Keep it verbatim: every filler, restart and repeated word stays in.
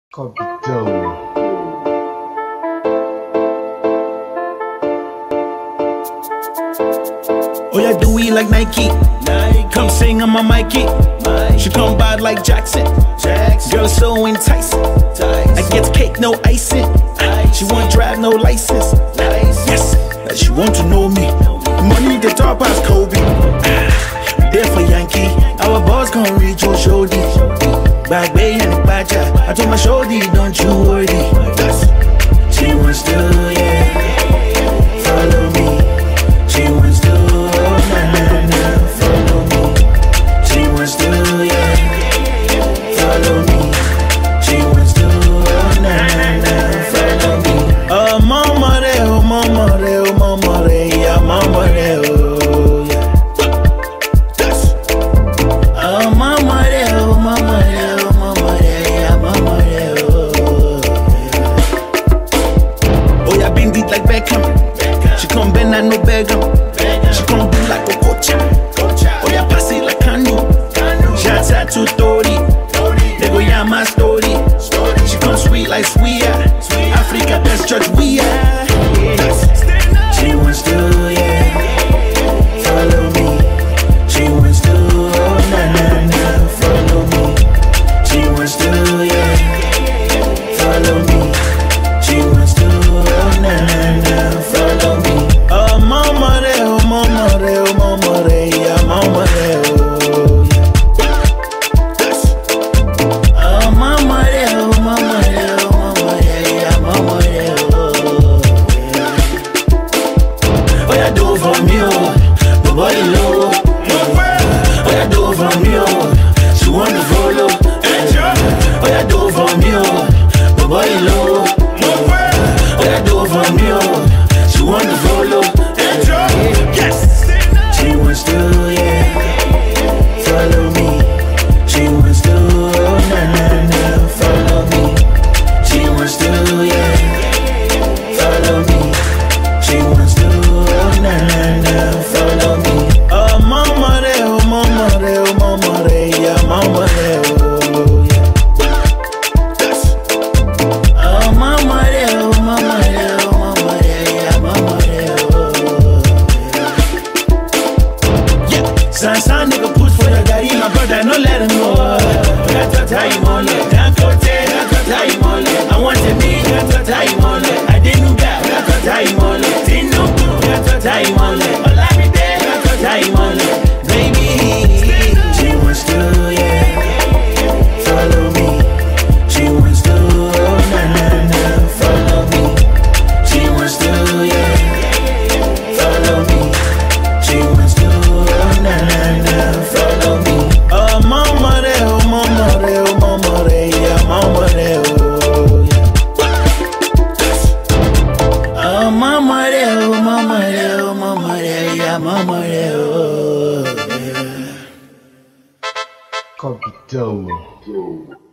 Cobby. Oh yeah, do we like Nike? Nike. Come sing on my Mikey. Mikey. She come by like Jackson. Jackson. Girl so enticing. Tyson. I get cake, no icing. Icing. She want drive, no license. License. Yes, that she want to know me. Money the top as Cobby. Ah, there for Yankee. Our boss gon' reach your shoulder. Back bay and badger. I told my shoulder, don't you worry. She wants to, yeah, follow me. She wants to, oh, nah, nah, nah, follow me. She wants to, yeah, follow me. She wants to, oh, nah, nah, nah, follow me. Oh, mama, re, oh, mama, re, oh, mama, re, yeah, mama, re, oh, yeah. Oh, mama, re, oh, mama, re, oh, mama, re, yeah, mama, re, oh, yeah. Oh, yeah, been deep like Beckham. She come bend and no beg 'em. She come do like a coach. Oh yeah, pass it like canoe. Shots out to Tori. They go yeah my story. She come sweet like sweet. Africa best church we are. She wants to, yeah, follow me. She wants to, oh na na na, follow me. She wants to, yeah, follow me. She wants to, oh na na na, follow me. Oh mama re, oh mama re, oh mama re, yeah mama re, oh yeah. Oh mama re, oh mama re, oh mama re, yeah mama re, oh yeah. Oh yeah, do it for me, oh, the body low. Oh yeah, do it for me, oh, she want to follow. Oh yeah, do it for me, oh, the body low. Oh yeah, do it for me, oh, she want to follow. Yes, she wants to, yeah, follow me. She wants to, oh na na na, follow me. She wants to, yeah, follow me. She wants to, oh na na na, follow me. Oh mama re, oh mama re, oh mama re, yeah mama re, oh yeah. Oh mama re, oh mama re, oh mama re, yeah mama re, oh yeah. Son, son, nigga push for your Garlimah, brother, no let him go. That's what I'm on it. That's what I'm on it. I want to be, that's what I'm on it. I didn't get, that's what I'm on it. Didn't know, that's what I'm on it. All I be there, that's what I'm on it. Baby, she wants to, yeah, follow me. She wants to, oh na na na, follow me. She wants to, yeah, follow me. She wants to, oh na na na, follow me. Oh mama re, oh mama re, oh mama re, yeah mama re, oh yeah. Oh mama re, oh mama re, oh mama re, yeah mama re, oh yeah. Cobby.